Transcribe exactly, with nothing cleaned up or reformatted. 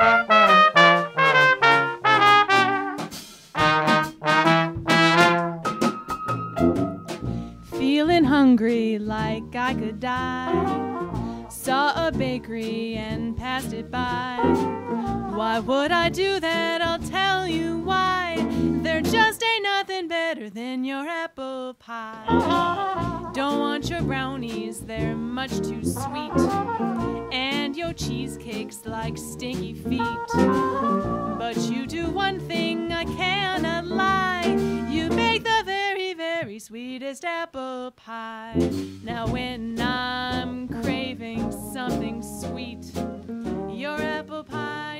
Feeling hungry like I could die. Saw a bakery and passed it by. Why would I do that? I'll tell you why. There just ain't nothing better than your apple pie. Don't want your brownies, they're much too sweet. And your cheesecake's like stinky feet. But you do one thing I cannot lie. You make the very, very sweetest apple pie. Now when I'm craving something sweet, your apple pie